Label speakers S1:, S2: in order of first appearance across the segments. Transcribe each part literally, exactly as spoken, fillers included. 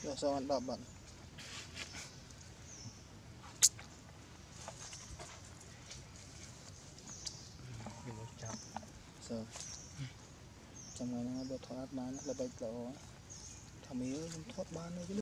S1: Giờ sao anh đập bạn? Sao? Trong này nó được thoát bán là bạch lỗ. Thằng mía thoát bán này chứ.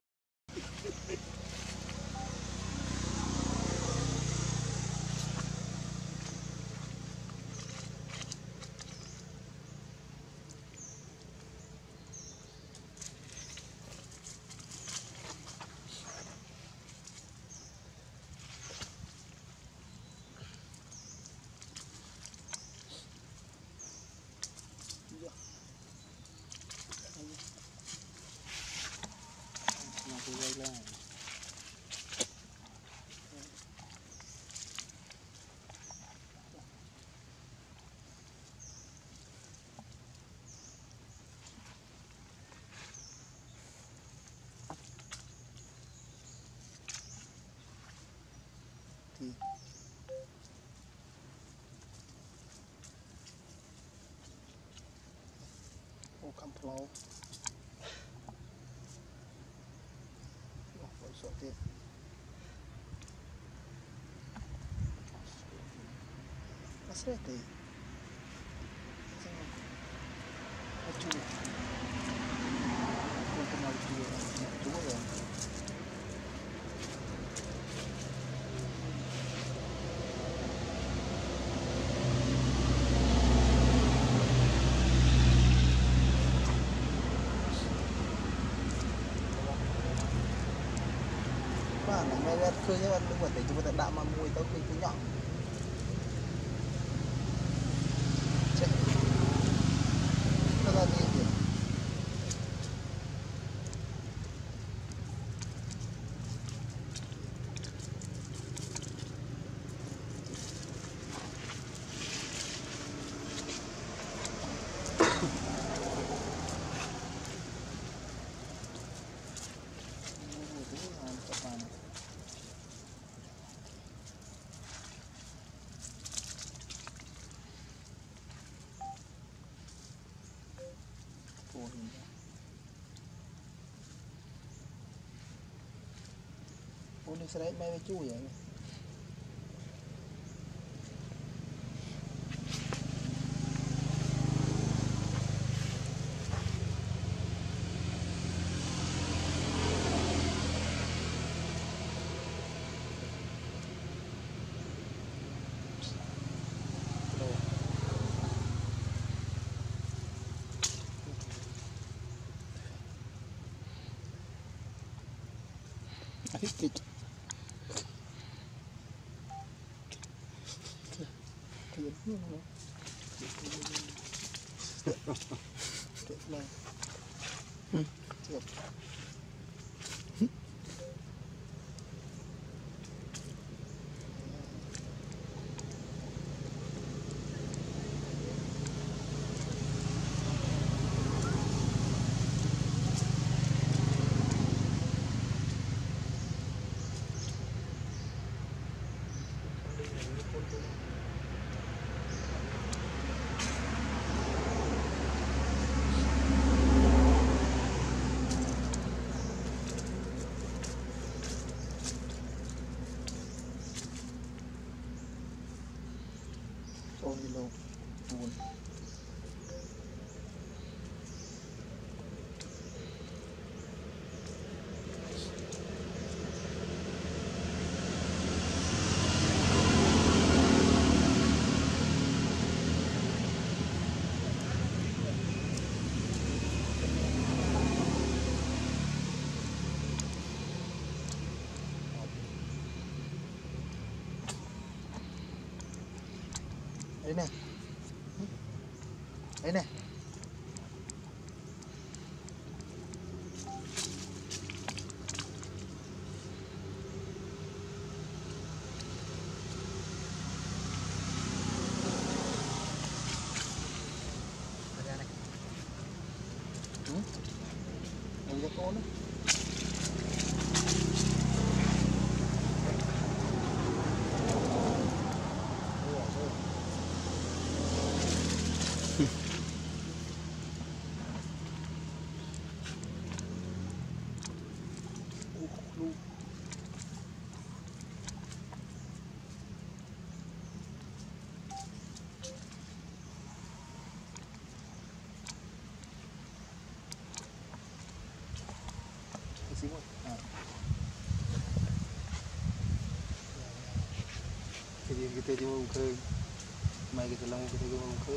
S1: Thì ô cam plau phải sợ tiếp nó sẽ thì nó chua không có màu chua chua rồi mày biết khơi chứ anh đừng để chúng ta đạm mà mùi tao khi cứ nhọn chết nó là gì vậy ủa đi xe đấy mày chú vậy Kịch thiệt luôn hả? Thiệt này thiệt ôi lâu buồn đấy này đấy này ừ? Đây cho con đấy kita cuma ke mai kita lang kita cuma ke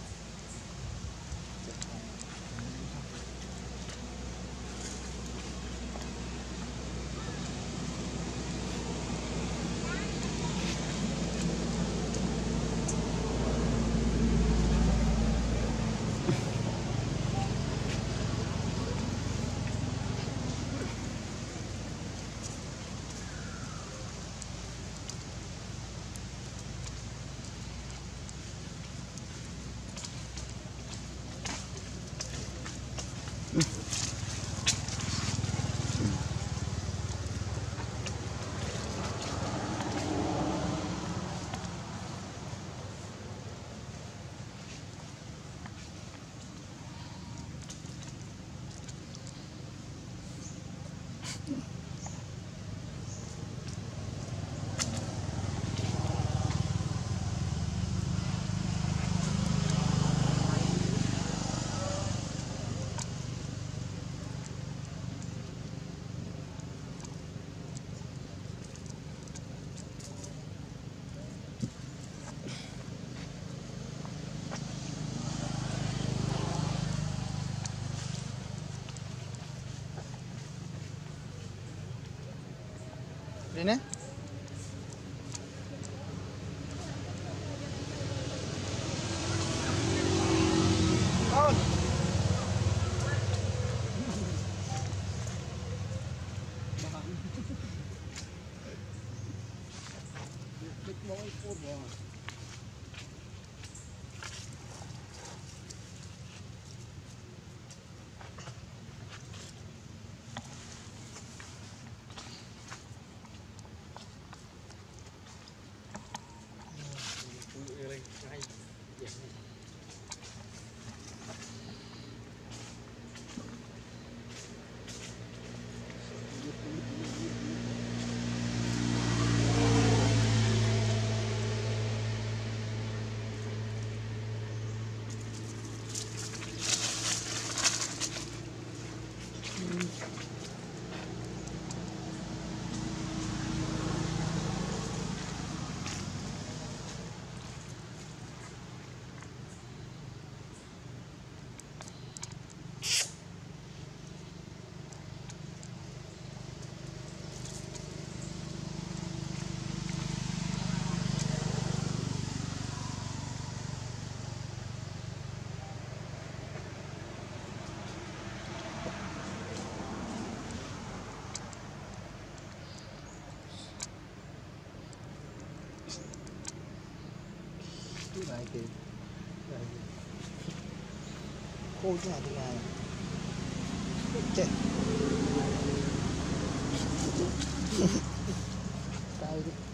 S1: ini on lại kìa khô thế nào thế này chết cay đi.